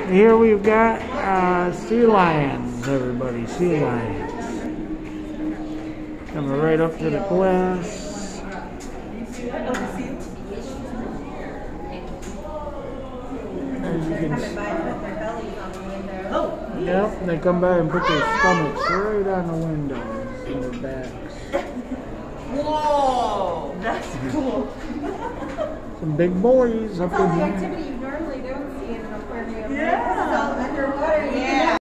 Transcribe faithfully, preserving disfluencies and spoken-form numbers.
here we've got uh, sea lions, everybody, sea lions. Coming right up to the glass. As you can see. Yep, they come by and put their stomachs right on the windows and their backs. Whoa, that's cool. Some big boys up in here.